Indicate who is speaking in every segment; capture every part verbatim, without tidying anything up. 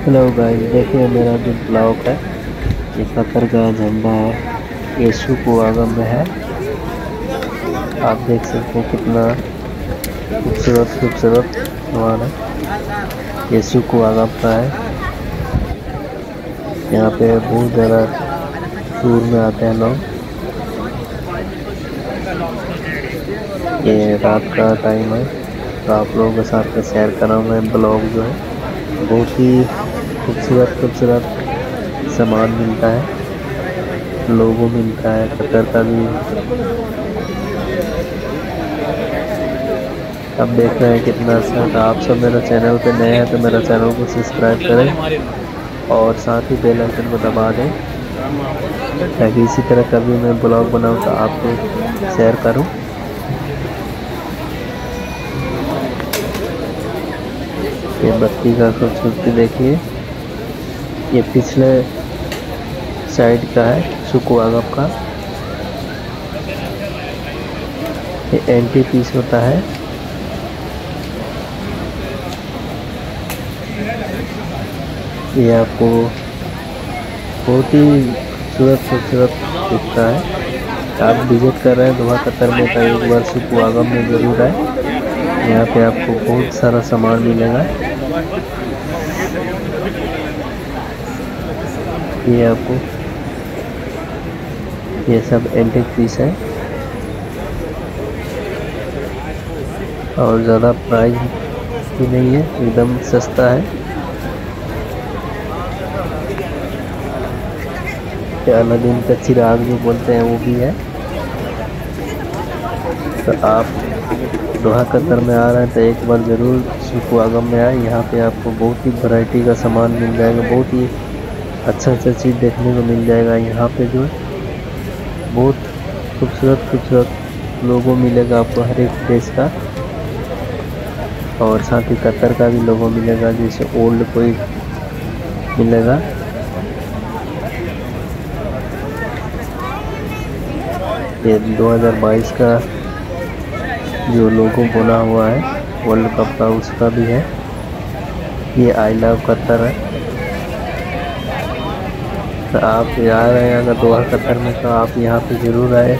Speaker 1: Hello guys, देखिए मेरा जो ब्लॉग है ये कतर का झंडा है, यीशु को आगम में है। आप देख सकते हैं कितना खूबसूरत खूबसूरत सामान है, यीशु को आगम का है। यहाँ पे बहुत ज़्यादा टूर में आते हैं लोग। ये रात का टाइम है तो आप लोगों के साथ में शेयर कर रहा हूँ मैं ब्लॉग जो है। बहुत ही खूबसूरत खूबसूरत सामान मिलता है, लोगो मिलता है कतर का भी। अब देख रहे हैं कितना अच्छा था। आप सब मेरा चैनल पे नए हैं तो मेरा चैनल को सब्सक्राइब करें और साथ ही बेल आइकन को दबा दें ताकि इसी तरह कभी मैं ब्लॉग बनाऊं तो आपको शेयर करूं। ये बत्ती का खूबसूरती देखिए, ये पिछले साइड का है सुकुआगम का। ये एंटी पीस होता है। ये आपको बहुत ही खूबसूरत खूबसूरत दिखता है। आप विजिट कर रहे हैं दोहा कतर में तो एक बार सुकुआगम में जरूर आए। यहाँ पे आपको बहुत सारा सामान मिलेगा। ये आपको ये सब एंटीक पीस है और ज़्यादा प्राइस भी नहीं है, एकदम सस्ता है। अलादीन का चिराग जो बोलते हैं वो भी है। तो आप दोहा कतर में आ रहे हैं तो एक बार ज़रूर सुकुआगम में आए। यहाँ पे आपको बहुत ही वैरायटी का सामान मिल जाएगा, बहुत ही अच्छा अच्छा चीज़ देखने को मिल जाएगा। यहाँ पे जो बहुत खूबसूरत खूबसूरत लोगो मिलेगा आपको हर एक देश का, और साथ ही कतर का भी लोगो मिलेगा, जैसे ओल्ड कोई मिलेगा। ये दो हज़ार बाईस का जो लोगो बना हुआ है वर्ल्ड कप का उसका भी है। ये आई लव कतर है। तो आप आ रहे हैं अगर दोहा कतर में तो आप यहाँ पे ज़रूर आए।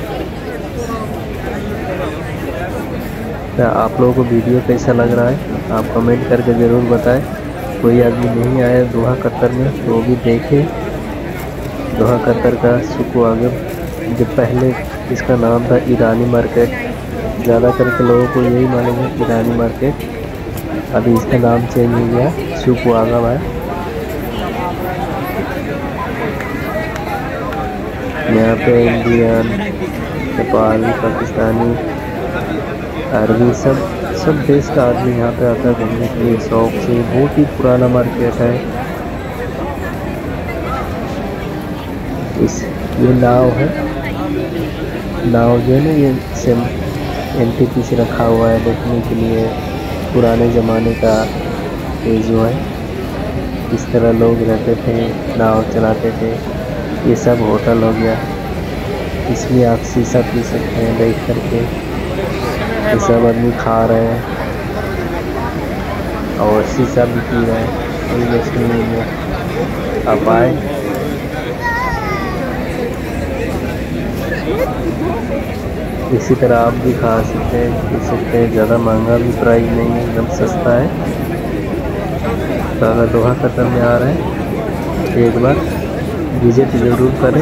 Speaker 1: तो आप लोगों को वीडियो कैसा लग रहा है आप कमेंट करके ज़रूर बताएं। कोई आदमी नहीं आया दोहा कतर में तो वो भी देखे दोहा कतर का सुकुआगम। जो पहले इसका नाम था ईरानी मार्केट, ज़्यादा करके लोगों को यही मालूम है ईरानी मार्केट। अभी इसका नाम चेंज हो गया, सुकुआगम है। यहाँ पे इंडियन, नेपाली, पाकिस्तानी, अरबी सब सब देश का आदमी यहाँ पे आता है घूमने के लिए शौक से। बहुत ही पुराना मार्केट है। इस ये नाव है, नाव जो है ना ये सेम एंटी पीस रखा हुआ है देखने के लिए। पुराने ज़माने का ये जो है इस तरह लोग रहते थे, नाव चलाते थे। ये सब होटल हो गया, इसमें आप शीशा पी सकते हैं देख करके। ये सब आदमी खा रहे हैं और शीशा भी पी रहे हैं। कोई मुश्किल नहीं है, आप आए। इसी तरह आप भी खा सकते हैं, पी सकते हैं। ज़्यादा महंगा भी प्राइस नहीं है, एकदम सस्ता है। तो अगर दोहा कतर में आ रहे हैं तो एक बार विजिट ज़रूर करें।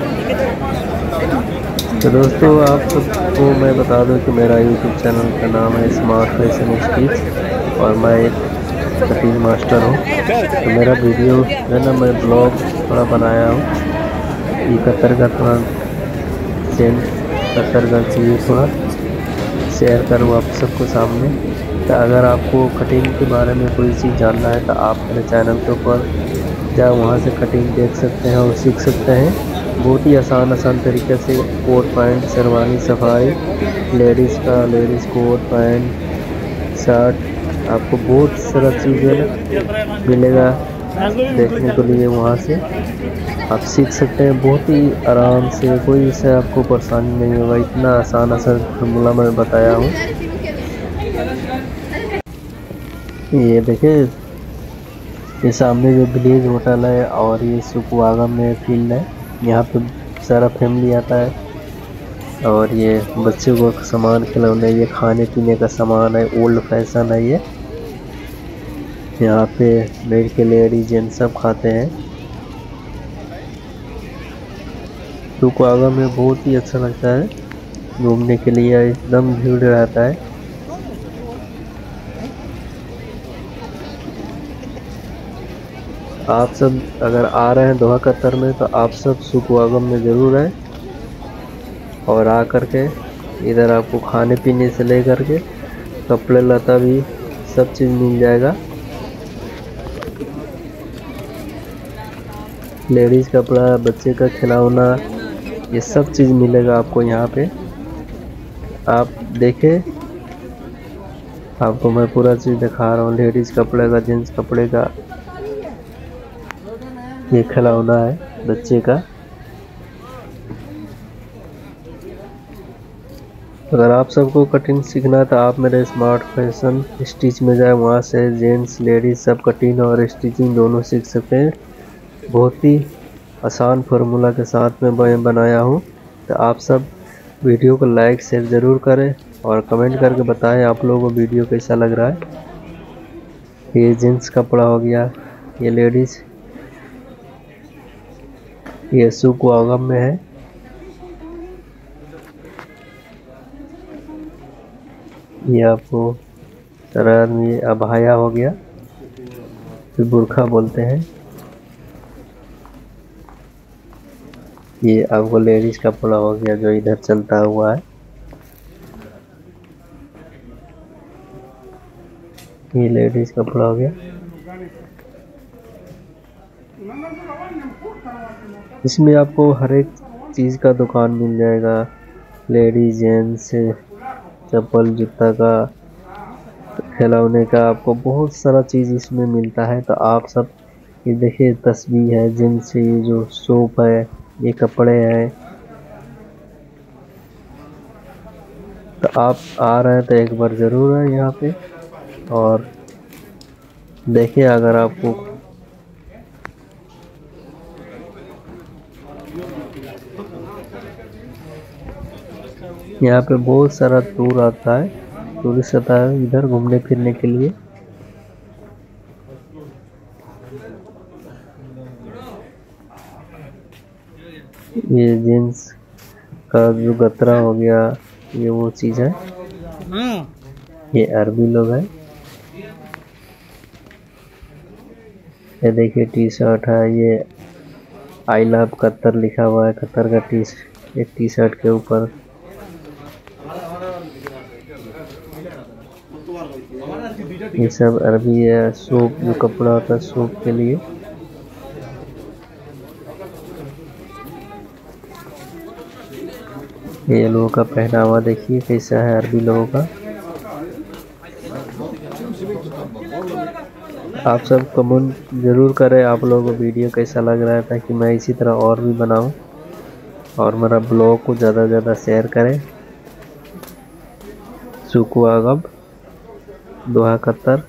Speaker 1: तो दोस्तों आप सबको मैं बता दूं कि मेरा यूट्यूब चैनल का नाम है स्मार्ट फैशन स्टिच और मैं एक कटिंग मास्टर हूं। तो मेरा वीडियो है ना, मैं ब्लॉग थोड़ा बनाया हूं। ये कतर का थोड़ा सेंट कतर का चाहिए, थोड़ा शेयर करूँ आप सबको सामने। तो अगर आपको कटिंग के बारे में कोई चीज़ जानना है तो आप मेरे चैनल के ऊपर जाओ, वहाँ से कटिंग देख सकते हैं और सीख सकते हैं। बहुत ही आसान आसान तरीके से coat pant, sherwani, safari, ladies का लेडीज़ कोट पैंट, शर्ट, आपको बहुत सारा चीज़ें मिलेगा देखने के लिए। वहाँ से आप सीख सकते हैं बहुत ही आराम से, कोई इससे आपको परेशानी नहीं होगा। इतना आसान आसान फॉर्मूला मैं बताया हूँ। ये देखिए ये सामने जो विलेज होटल है और ये सुकुआगम में फील्ड है, यहाँ पे सारा फैमिली आता है। और ये बच्चों को सामान खिलौने, ये खाने पीने का सामान है, ओल्ड फैशन है ये। यहाँ पे बैठ के लेडीज जेंट्स सब खाते हैं। सुकुआगम में बहुत ही अच्छा लगता है घूमने के लिए, एकदम भीड़ रहता है। आप सब अगर आ रहे हैं दोहा कतर में तो आप सब सुकुआगम में ज़रूर आए, और आ कर के इधर आपको खाने पीने से लेकर के कपड़े लता भी सब चीज़ मिल जाएगा। लेडीज़ कपड़ा, बच्चे का खिलौना, ये सब चीज़ मिलेगा आपको यहाँ पे। आप देखें, आपको मैं पूरा चीज़ दिखा रहा हूँ। लेडीज़ कपड़े का, जेंट्स कपड़े का, ये खिलौना है बच्चे का। अगर आप सबको कटिंग सीखना है तो आप मेरे स्मार्ट फैशन स्टिच में जाए, वहाँ से जेंट्स लेडीज़ सब कटिंग और स्टिचिंग दोनों सीख सकते हैं। बहुत ही आसान फार्मूला के साथ में मैं बनाया हूँ। तो आप सब वीडियो को लाइक शेयर ज़रूर करें और कमेंट करके बताएं आप लोगों को वीडियो कैसा लग रहा है। ये जेंट्स कपड़ा हो गया, ये लेडीज़, ये सुकुआगम में है। ये आपको तरह में अबाया हो गया, फिर बुर्खा बोलते हैं। ये आपको लेडीज कपड़ा हो गया जो इधर चलता हुआ है। ये लेडीज कपड़ा हो गया। इसमें आपको हर एक चीज़ का दुकान मिल जाएगा, लेडीज जेंट्स चप्पल जूता का, खिलौने का, आपको बहुत सारा चीज़ इसमें मिलता है। तो आप सब ये देखिए, तस्वीर है जेंट्स, ये जो सोप है, ये कपड़े हैं। तो आप आ रहे हैं तो एक बार ज़रूर है यहाँ पे और देखिए। अगर आपको यहाँ पे बहुत सारा टूर आता है, टूरिस्ट आता है इधर घूमने फिरने के लिए। ये जींस का जो गतरा हो गया, ये वो चीज़ है। ये अरबी लोग है। ये देखिए टी शर्ट है, ये आई लव कतर लिखा हुआ है, कतर का टी एक टी शर्ट के ऊपर। ये सब अरबी है। सूप जो कपड़ा होता है सूप के लिए। ये लोगों का पहनावा देखिए कैसा है अरबी लोगों का। आप सब कमेंट ज़रूर करें आप लोगों को वीडियो कैसा लग रहा है, ताकि मैं इसी तरह और भी बनाऊं, और मेरा ब्लॉग को ज़्यादा से ज़्यादा शेयर करें। सुकुआगम दोहा कतर।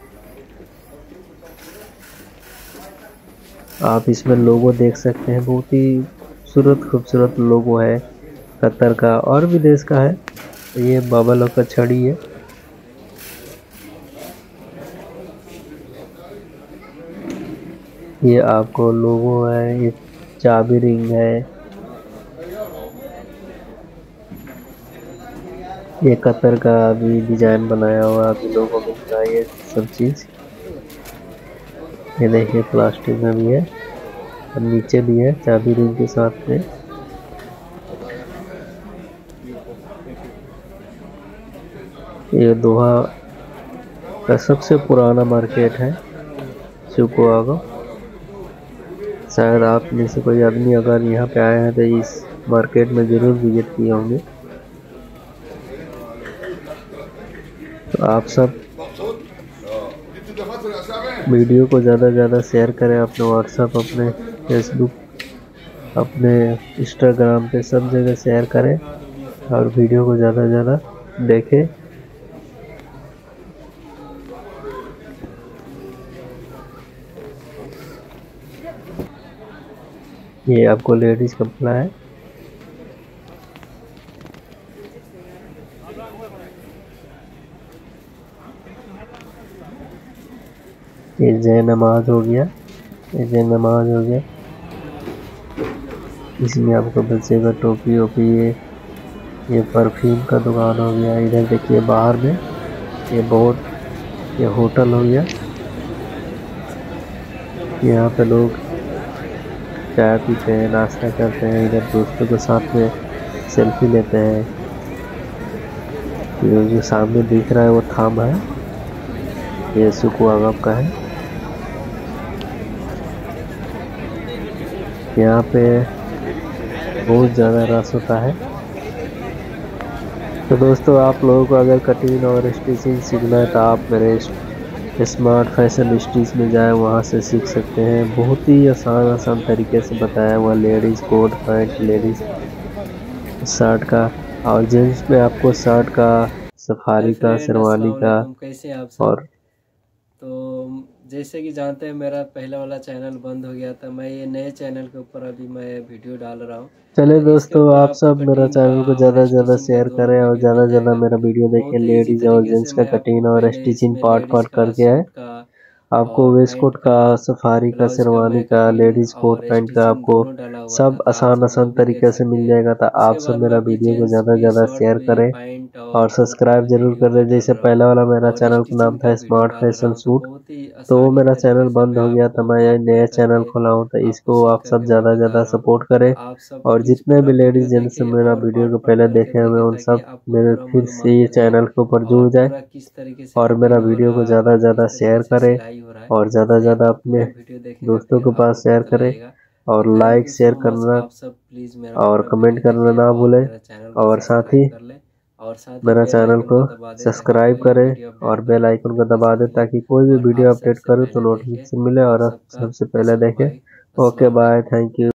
Speaker 1: आप इसमें लोगो देख सकते हैं, बहुत ही खूबसूरत खूबसूरत लोगो है कतर का, और भी देश का है। ये बाबा लोग का छड़ी है। ये आपको लोगो है, ये चाबी रिंग है, ये कतर का भी डिजाइन बनाया हुआ अभी लोगों को मिलता है। ये सब चीज़ ये देखिए प्लास्टिक में भी है और नीचे भी है चाबी रिंग के साथ में। ये दोहा का सबसे पुराना मार्केट है सुकुआगम। शायद आप में से कोई आदमी अगर यहाँ पे आए हैं तो इस मार्केट में ज़रूर विजिट किए होंगे। तो आप सब वीडियो को ज़्यादा से ज़्यादा शेयर करें अपने व्हाट्सएप, अपने फेसबुक, अपने इंस्टाग्राम पे, सब जगह शेयर करें और वीडियो को ज़्यादा से ज़्यादा देखें। ये आपको लेडीज कपड़ा है। ये जय नमाज हो गया, ये जय नमाज हो गया। इसमें आपको बच्चे का टोपी ओपी, ये ये परफ्यूम का दुकान हो गया। इधर देखिए बाहर में ये बहुत, ये होटल हो गया। यहाँ पे लोग चाय पीते हैं, नाश्ता करते हैं, इधर दोस्तों के साथ में सेल्फी लेते हैं। ये जो सामने दिख रहा है वो थाम है, ये सुकुआगम का है। यहाँ पे बहुत ज़्यादा रश होता है। तो दोस्तों आप लोगों को अगर कटिंग और स्टिचिंग सीखना है तो आप मेरे स्मार्ट फैशन स्टिच में जाए, वहाँ से सीख सकते हैं। बहुत ही आसान आसान तरीके से बताया हुआ, ladies coat pant, ladies shirt का, और जेंट्स में आपको शर्ट का, सफारी का, शेरवानी का।
Speaker 2: कैसे आप सब?
Speaker 1: और
Speaker 2: तो जैसे कि जानते हैं मेरा पहला वाला चैनल बंद हो गया था, मैं ये नए चैनल के ऊपर अभी मैं वीडियो डाल रहा हूँ।
Speaker 1: चलिए दोस्तों, आप सब मेरा चैनल को ज़्यादा से ज़्यादा शेयर करें और ज़्यादा से ज़्यादा मेरा वीडियो देखें। लेडीज़ और जेंट्स का कटिंग और स्टिचिंग पार्ट पार्ट करके है। आपको वेस्ट कोट का, सफारी का, शेरवानी का, लेडीज़ कोट पैंट का आपको सब आसान आसान तरीके से मिल जाएगा। तो आप सब मेरा वीडियो को ज़्यादा से ज़्यादा शेयर करें और सब्सक्राइब जरूर कर दें। जैसे पहला वाला मेरा चैनल का नाम था स्मार्ट फैशन सूट, तो वो मेरा चैनल बंद हो गया था। मैं ये नया चैनल खोला हूँ, तो इसको आप सब ज़्यादा से ज़्यादा सपोर्ट करें। और जितने भी लेडीज़ जेंट्स मेरा वीडियो को पहले देखे हैं, मैं उन सब मेरे फिर से ये चैनल के ऊपर जुड़ जाए और मेरा वीडियो को ज़्यादा से ज़्यादा शेयर करें और ज़्यादा से ज़्यादा अपने दोस्तों के पास शेयर करें और लाइक शेयर करना और कमेंट करना ना भूलें। और साथ ही मेरा चैनल को सब्सक्राइब करें और बेल आइकन को दबा दें, ताकि कोई भी वीडियो अपडेट करूं तो नोटिफिकेशन मिले और आप सबसे पहले देखें। Okay bye, thank you.